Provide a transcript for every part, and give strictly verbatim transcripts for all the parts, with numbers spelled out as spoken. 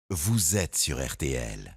Vous êtes sur R T L.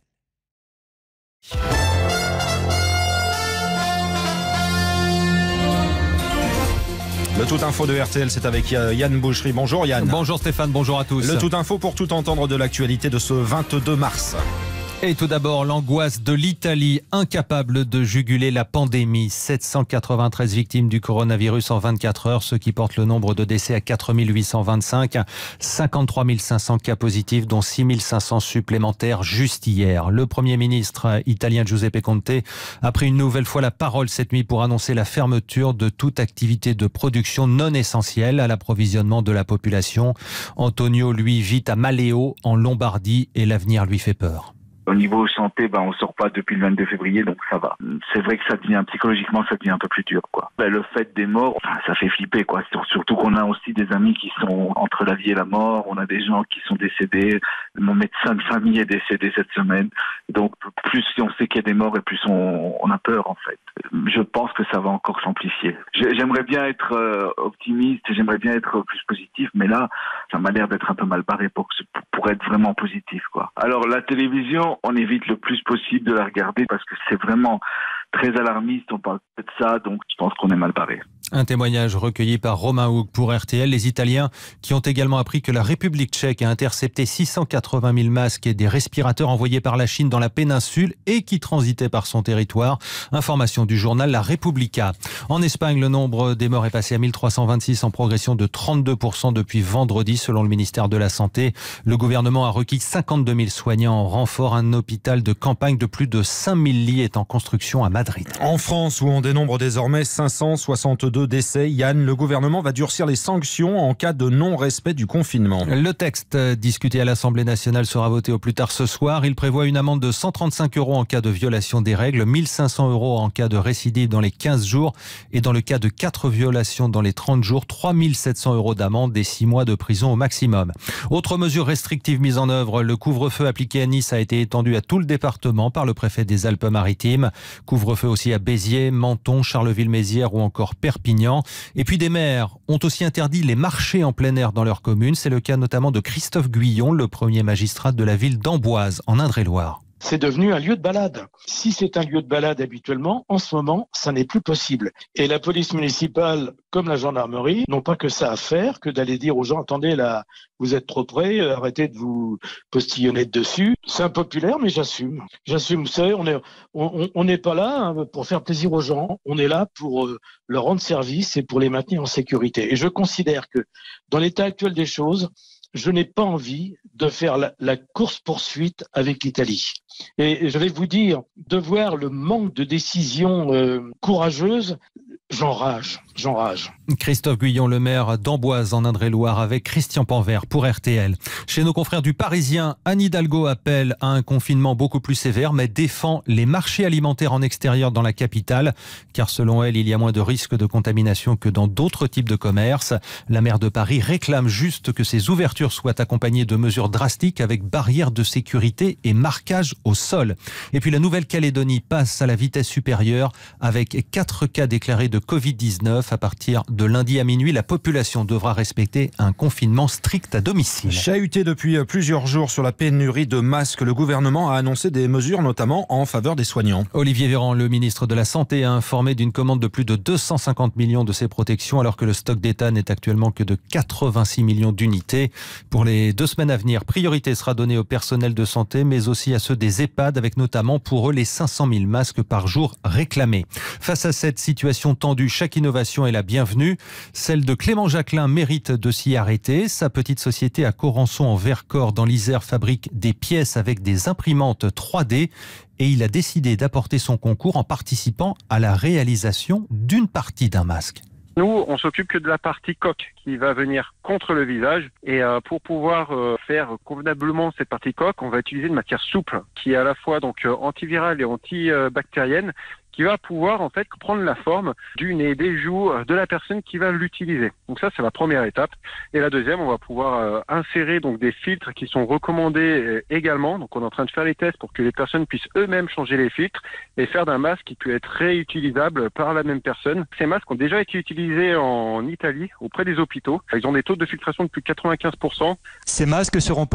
Le Tout Info de R T L, c'est avec Yann Boucherie. Bonjour Yann. Bonjour Stéphane, bonjour à tous. Le Tout Info pour tout entendre de l'actualité de ce vingt-deux mars. Et tout d'abord, l'angoisse de l'Italie, incapable de juguler la pandémie. sept cent quatre-vingt-treize victimes du coronavirus en vingt-quatre heures, ce qui porte le nombre de décès à quatre mille huit cent vingt-cinq. cinquante-trois mille cinq cents cas positifs, dont six mille cinq cents supplémentaires juste hier. Le Premier ministre italien Giuseppe Conte a pris une nouvelle fois la parole cette nuit pour annoncer la fermeture de toute activité de production non essentielle à l'approvisionnement de la population. Antonio, lui, vit à Maleo, en Lombardie, et l'avenir lui fait peur. Au niveau santé, ben on sort pas depuis le vingt-deux février, donc ça va. C'est vrai que ça devient psychologiquement, ça devient un peu plus dur, quoi. Ben, le fait des morts, enfin, ça fait flipper, quoi. Surtout qu'on a aussi des amis qui sont entre la vie et la mort. On a des gens qui sont décédés. Mon médecin de famille est décédé cette semaine. Donc plus on sait qu'il y a des morts et plus on, on a peur, en fait. Je pense que ça va encore s'amplifier. J'aimerais bien être euh, optimiste, j'aimerais bien être plus positif, mais là, ça m'a l'air d'être un peu mal barré pour, pour être vraiment positif, quoi. Alors la télévision, on évite le plus possible de la regarder parce que c'est vraiment très alarmiste, on parle de ça, donc je pense qu'on est mal barré. Un témoignage recueilli par Romain Houg pour R T L. Les Italiens qui ont également appris que la République tchèque a intercepté six cent quatre-vingt mille masques et des respirateurs envoyés par la Chine dans la péninsule et qui transitaient par son territoire. Information du journal La Repubblica. En Espagne, le nombre des morts est passé à mille trois cent vingt-six, en progression de trente-deux pour cent depuis vendredi, selon le ministère de la Santé. Le gouvernement a requis cinquante-deux mille soignants en renfort. Un hôpital de campagne de plus de cinq mille lits est en construction à Madrid. En France, où on dénombre désormais cinq cent soixante-deux décès, Yann, le gouvernement va durcir les sanctions en cas de non-respect du confinement. Le texte discuté à l'Assemblée nationale sera voté au plus tard ce soir. Il prévoit une amende de cent trente-cinq euros en cas de violation des règles, mille cinq cents euros en cas de récidive dans les quinze jours et dans le cas de quatre violations dans les trente jours, trois mille sept cents euros d'amende et six mois de prison au maximum. Autre mesure restrictive mise en œuvre, le couvre-feu appliqué à Nice a été étendu à tout le département par le préfet des Alpes-Maritimes. Couvre-feu aussi à Béziers, Menton, Charleville-Mézières ou encore Perpignan. Et puis des maires ont aussi interdit les marchés en plein air dans leur commune. C'est le cas notamment de Christophe Guyon, le premier magistrat de la ville d'Amboise, en Indre-et-Loire. C'est devenu un lieu de balade. Si c'est un lieu de balade habituellement, en ce moment, ça n'est plus possible. Et la police municipale, comme la gendarmerie, n'ont pas que ça à faire que d'aller dire aux gens, attendez là, vous êtes trop près, arrêtez de vous postillonner dessus. C'est impopulaire, mais j'assume. J'assume, vous savez, on est, on, on n'est pas là hein, pour faire plaisir aux gens. On est là pour euh, leur rendre service et pour les maintenir en sécurité. Et je considère que dans l'état actuel des choses, je n'ai pas envie de faire la, la course-poursuite avec l'Italie. Et je vais vous dire, de voir le manque de décisions euh, courageuses, j'enrage, j'enrage. Christophe Guyon, le maire d'Amboise en Indre-et-Loire, avec Christian Panvert pour R T L. Chez nos confrères du Parisien, Anne Hidalgo appelle à un confinement beaucoup plus sévère, mais défend les marchés alimentaires en extérieur dans la capitale, car selon elle, il y a moins de risques de contamination que dans d'autres types de commerces. La maire de Paris réclame juste que ces ouvertures soient accompagnées de mesures drastiques avec barrières de sécurité et marquage au sol. Et puis la Nouvelle-Calédonie passe à la vitesse supérieure avec quatre cas déclarés de covid dix-neuf. À partir de lundi à minuit, la population devra respecter un confinement strict à domicile. Chahuté depuis plusieurs jours sur la pénurie de masques, le gouvernement a annoncé des mesures notamment en faveur des soignants. Olivier Véran, le ministre de la Santé, a informé d'une commande de plus de deux cent cinquante millions de ces protections, alors que le stock d'État n'est actuellement que de quatre-vingt-six millions d'unités. Pour les deux semaines à venir, priorité sera donnée au personnel de santé, mais aussi à ceux des EHPAD, avec notamment pour eux les cinq cent mille masques par jour réclamés. Face à cette situation tendue, chaque innovation est la bienvenue. Celle de Clément Jacquelin mérite de s'y arrêter. Sa petite société à Corançon en Vercors dans l'Isère fabrique des pièces avec des imprimantes trois D et il a décidé d'apporter son concours en participant à la réalisation d'une partie d'un masque. Nous, on s'occupe que de la partie coque qui va venir contre le visage. Et euh, pour pouvoir euh, faire convenablement cette partie coque, on va utiliser une matière souple qui est à la fois donc euh, antivirale et antibactérienne, qui va pouvoir en fait prendre la forme du nez, des joues de la personne qui va l'utiliser. Donc ça, c'est la première étape. Et la deuxième, on va pouvoir euh, insérer donc des filtres qui sont recommandés euh, également. Donc on est en train de faire les tests pour que les personnes puissent eux-mêmes changer les filtres et faire d'un masque qui peut être réutilisable par la même personne. Ces masques ont déjà été utilisés en Italie auprès des hôpitaux. Ils ont des taux de filtration de plus de quatre-vingt-quinze pour cent. Ces masques seront pour qui ?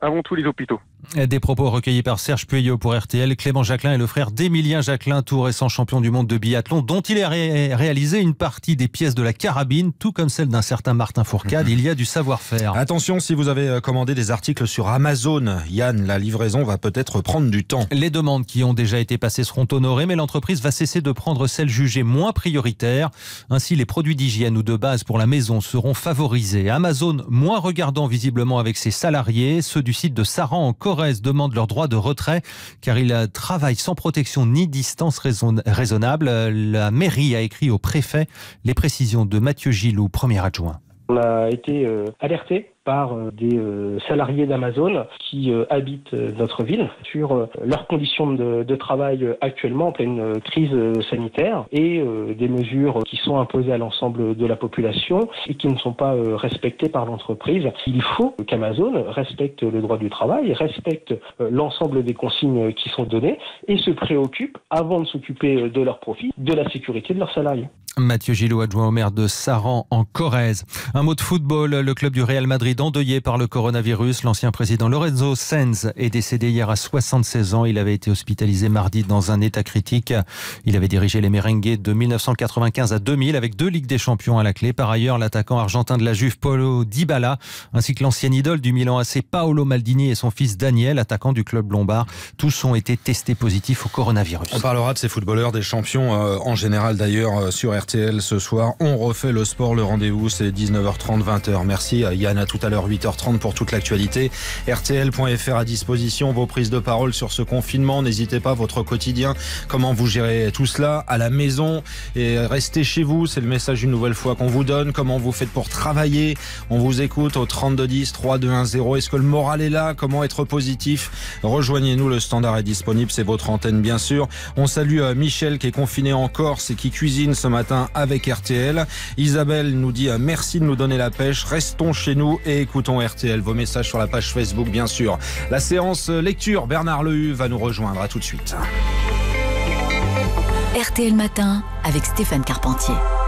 avant tout les hôpitaux. Des propos recueillis par Serge Pueyo pour R T L. Clément Jacquelin est le frère d'Émilien Jacquelin, tout récent champion du monde de biathlon, dont il a ré- réalisé une partie des pièces de la carabine, tout comme celle d'un certain Martin Fourcade. Il y a du savoir-faire. Attention, si vous avez commandé des articles sur Amazon, Yann, la livraison va peut-être prendre du temps. Les demandes qui ont déjà été passées seront honorées, mais l'entreprise va cesser de prendre celles jugées moins prioritaires. Ainsi, les produits d'hygiène ou de base pour la maison seront favorisés. Amazon, moins regardant visiblement avec ses salariés, ceux du site de Saran en Corrèze demandent leur droit de retrait car ils travaillent sans protection ni distance raison- raisonnable. La mairie a écrit au préfet. Les précisions de Mathieu Gillou, premier adjoint. On a été euh, alerté par euh, des euh, salariés d'Amazon qui euh, habitent euh, notre ville sur euh, leurs conditions de, de travail euh, actuellement en pleine euh, crise euh, sanitaire et euh, des mesures qui sont imposées à l'ensemble de la population et qui ne sont pas euh, respectées par l'entreprise. Il faut qu'Amazon respecte le droit du travail, respecte euh, l'ensemble des consignes qui sont données et se préoccupe, avant de s'occuper de leurs profits, de la sécurité de leurs salariés. Mathieu Gillot, adjoint au maire de Saran en Corrèze. Un mot de football, le club du Real Madrid endeuillé par le coronavirus. L'ancien président Lorenzo Sanz est décédé hier à soixante-seize ans. Il avait été hospitalisé mardi dans un état critique. Il avait dirigé les Merengues de mille neuf cent quatre-vingt-quinze à deux mille avec deux Ligues des Champions à la clé. Par ailleurs, l'attaquant argentin de la Juve Paulo Dybala ainsi que l'ancienne idole du Milan A C Paolo Maldini et son fils Daniel, attaquant du club lombard, tous ont été testés positifs au coronavirus. On parlera de ces footballeurs, des champions euh, en général d'ailleurs euh, sur R T L ce soir. On refait le sport, le rendez-vous c'est dix-neuf heures trente, vingt heures. Merci Yann, à tout à l'heure huit heures trente pour toute l'actualité. R T L point F R à disposition, vos prises de parole sur ce confinement. N'hésitez pas, votre quotidien, comment vous gérez tout cela à la maison et restez chez vous, c'est le message une nouvelle fois qu'on vous donne. Comment vous faites pour travailler? On vous écoute au trente-deux dix, trois deux un zéro. Est-ce que le moral est là? Comment être positif? Rejoignez-nous, le standard est disponible, c'est votre antenne bien sûr. On salue Michel qui est confiné en Corse et qui cuisine ce matin avec R T L. Isabelle nous dit merci de nous donner la pêche. Restons chez nous et écoutons R T L. Vos messages sur la page Facebook, bien sûr. La séance lecture, Bernard Lehu va nous rejoindre. À tout de suite. R T L Matin avec Stéphane Carpentier.